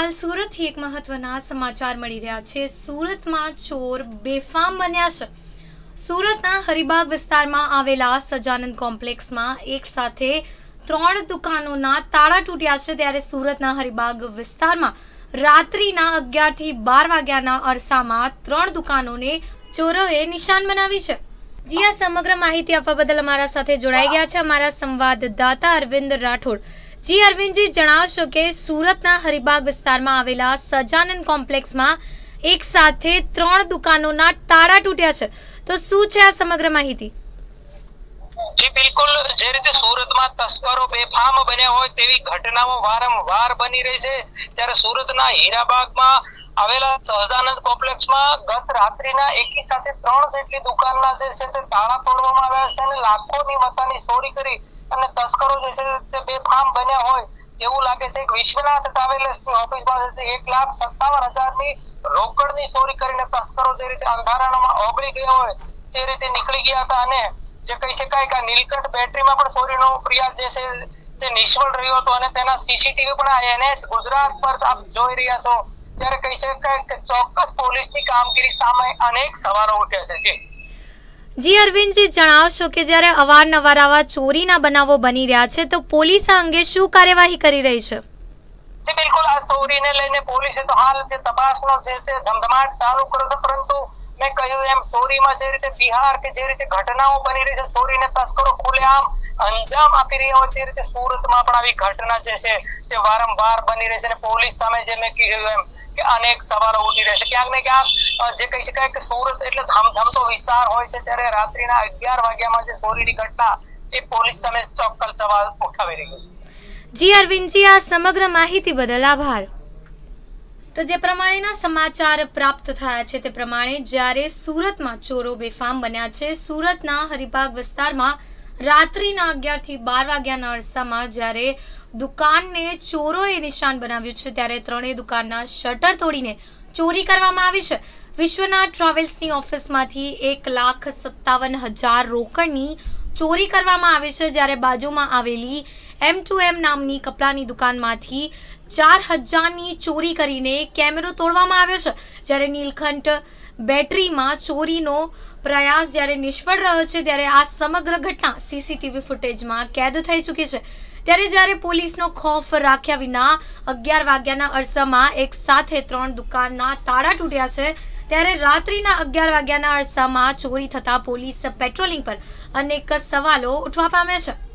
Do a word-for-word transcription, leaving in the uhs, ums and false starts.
હાલ સુરતથી એક મહત્વના સમાચાર મળી રહ્યા છે। સુરતમાં ચોર બેફામ બન્યા છે। સુરતના હરિબાગ વિસ્તારમાં આવેલા સજાનંદ કોમ્પ્લેક્સમાં એક સાથે ત્રણ દુકાનોના તાળા તૂટ્યા છે। ત્યારે સુરતના હરિબાગ વિસ્તારમાં રાત્રિના અગિયાર થી બાર વાગ્યાના અરસામાં ત્રણ દુકાનોને ચોરોએ નિશાન બનાવી છે। જી આ સમગ્ર માહિતી આપવા બદલ અમારા સાથે જોડાઈ ગયા છે અમારા સંવાદદાતા અરવિંદ રાઠોડ। जी अरविंद जी जणावशो के सूरतना हरिबाग विस्तारमां आवेला सजानंद कोम्प्लेक्समां एक साथे त्रण दुकानोना ताळा तूट्या छे, तो शुं छे आ समग्र माहिती? जी बिल्कुल, जे रीते सूरतमां तस्करो बेफाम बन्या होय तेवी घटनाओ वारंवार बनी रही छे। त्यारे सूरतना हीराबागमां आवेला सजानंद कोम्प्लेक्समां गत रात्रिना एकी સાથે ત્રણ જેટલી દુકાનના જે છે તે તાળા તોડવામાં આવ્યા છે અને લાખોની મતાની ચોરી કરી અને તસ્કરો જે છે તે બેફામ બન્યા હોય એવું લાગે છે। એક વિશ્વનાથ ટ્રાવેલર્સની ઓફિસમાં એક લાખ સત્તાવન હજારની રોકડની ચોરી કરીને તસ્કરો જે રીતે અંધારામાં ઓગળી ગયા હોય તે રીતે નીકળી ગયા હતા અને જે કહી શકાય કે નીલકંઠ બેટરીમાં પણ ચોરીનો પ્રયાસ જે છે તે નિષ્ફળ રહ્યો હતો અને તેના સીસીટીવી પણ એનએસ ગુજરાત પર આપ જોઈ રહ્યા છો। ત્યારે કહી શકાય કે ચોક્કસ પોલીસની કામગીરી સામે અનેક સવાલો ઉઠ્યા છે। જી जी अरविंद जी जणावशो के જ્યારે અવારનવાર આવા ચોરીના બનાવો બની રહ્યા છે તો પોલીસ આ અંગે શું કાર્યવાહી કરી રહી છે? જી બિલકુલ, આ ચોરીને લઈને પોલીસે તો હાલ જે તપાસનો જે છે ધમધમાટ ચાલુ કર્યો છે, પરંતુ મેં કહ્યું એમ ચોરીમાં જે રીતે બિહાર કે જે રીતે ઘટનાઓ બની રહી છે ચોરીને તસ્કરો ખુલ્લેઆમ અંજામ આપી રહ્યા હોય તે રીતે સુરતમાં પણ આવી ઘટના જે છે તે વારંવાર બની રહી છે અને પોલીસ સામે જે મેં કહ્યું એમ કે અનેક સવાલો ઉઠી રહે છે। ક્યાંક ને ક્યાંક જે કહી શકાય કે સુરત એટલે ધમધમતો વિસ્તાર હોય છે ત્યારે રાત્રિના અગિયાર વાગ્યામાં જે ચોરીની ઘટના એ પોલીસ સામે ચોક્કસ સવાલ ઉઠાવી રહ્યું છે। જી અરવિંદ જી, આ સમગ્ર માહિતી બદલ આભાર। તો જે પ્રમાણેના સમાચાર પ્રાપ્ત થયા છે તે પ્રમાણે જ્યારે સુરતમાં ચોરો બેફામ બન્યા છે, સુરતના હરિબાગ વિસ્તારમાં રાત્રિના અગિયાર થી બાર વાગ્યાના અરસામાં જ્યારે દુકાનને ચોરોએ નિશાન બનાવ્યું છે ત્યારે ત્રણેય દુકાનના શટર તોડીને ચોરી કરવામાં આવી છે। વિશ્વનાથ ટ્રાવેલ્સની ઓફિસમાંથી એક લાખ સત્તાવન હજાર રોકડની ચોરી કરવામાં આવી છે, જ્યારે બાજુમાં આવેલી એમ ટુ એમ નામની કપડાની દુકાનમાંથી ચાર હજારની ચોરી કરીને કેમેરો તોડવામાં આવ્યો છે, જ્યારે નીલકંઠ બેટરીમાં ચોરીનો પ્રયાસ જ્યારે નિષ્ફળ રહ્યો છે ત્યારે આ સમગ્ર ઘટના સીસીટીવી ફૂટેજમાં કેદ થઈ ચૂકી છે। ત્યારે જ્યારે પોલીસનો ખોફ રાખ્યા વિના અગિયાર વાગ્યાના અરસામાં એક સાથે ત્રણ દુકાનના તાળા તૂટ્યા છે, ત્યારે રાત્રિના અગિયાર વાગ્યાના અરસામાં ચોરી થતા પોલીસ પેટ્રોલિંગ પર અનેક સવાલો ઉઠવા પામ્યા છે।